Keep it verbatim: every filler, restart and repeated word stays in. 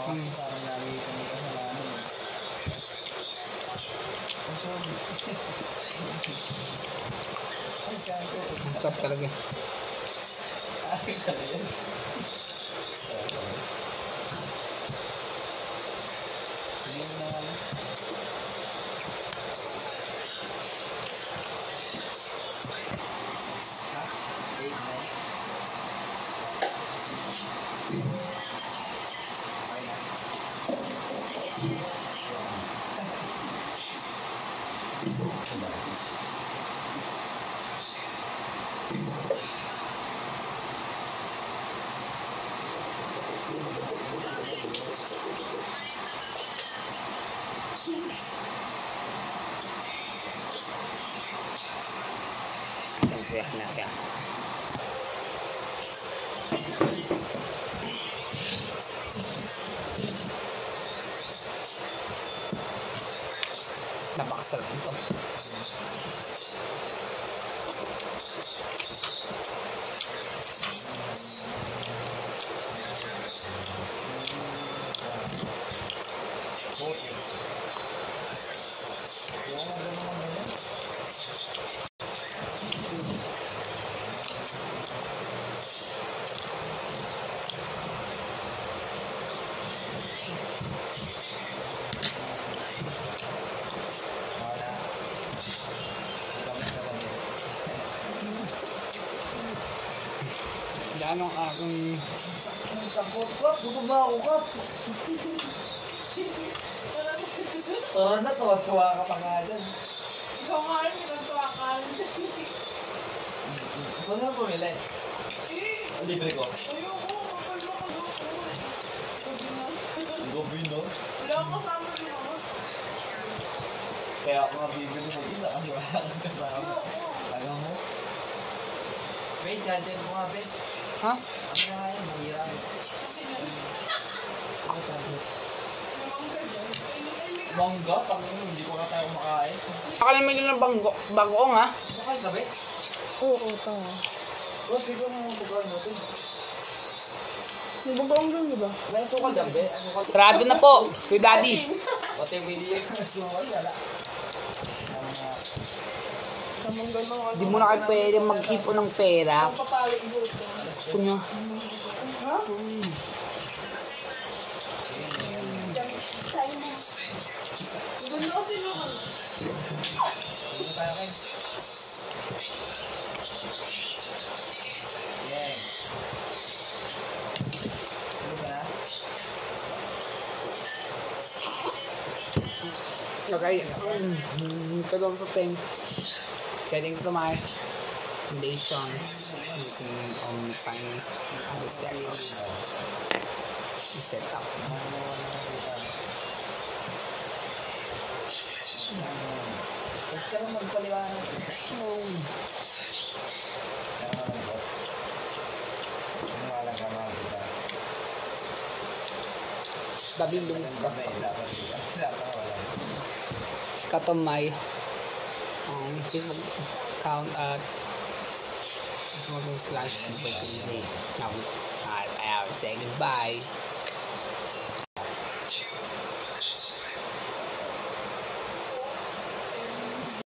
Hmm. Parang lagi kami kasalanan. Stop talaga. Akin talaga yan. Hindi mo na alam. Ha? eight, nine. Siyempre, natin. Napakasarap ito. Anong akong Kapot-kot, gutom na ako, Kot. Parang na, tuwa-tuwa ka pa nga dyan. Ikaw nga rin, tuwa ka rin. Ano na pumili? Eh! Libre ko. Ayoko, kapalo ka doon. Gobi, no? Wala akong kasama rin ako. Kaya ako nga bibili mo isa kasi wala kang kasama. Taga mo? Wait, charger mo nga, bes. ha? Ano nga yan? Mahira. Ano charger? Mangga? Tangin, hindi ko na tayo makain. Akala mo yun ng banggo, bagoong ha? Makain ka, be? Oo, ito. Ba't di ko na mabugaan natin? May bagoong dyan, di ba? May sukal dyan, be? Sukal. Sarado na po, Kuya Daddy. Pati Willie yung sukal, wala. Tamang gano'n. Hindi mo na kayo pwede mag-ipon ng pera. Papalik mo ito. Gusto nyo. Ha? Hmm. China. Ganda kasi naman. Dito tayo kayo. Yeah. Ano ba na? Okay. Ito lang sa things. Settings to my foundation. Looking on time. Other settings. Set up. Huwag ka nang magpaliwanag. Oh. Kaya nga lang po. Kung wala ka makakita. Babing lumis ka sa Dapat dito. Dapat wala. Katomay. Um, Facebook account at mag slash now I would say goodbye.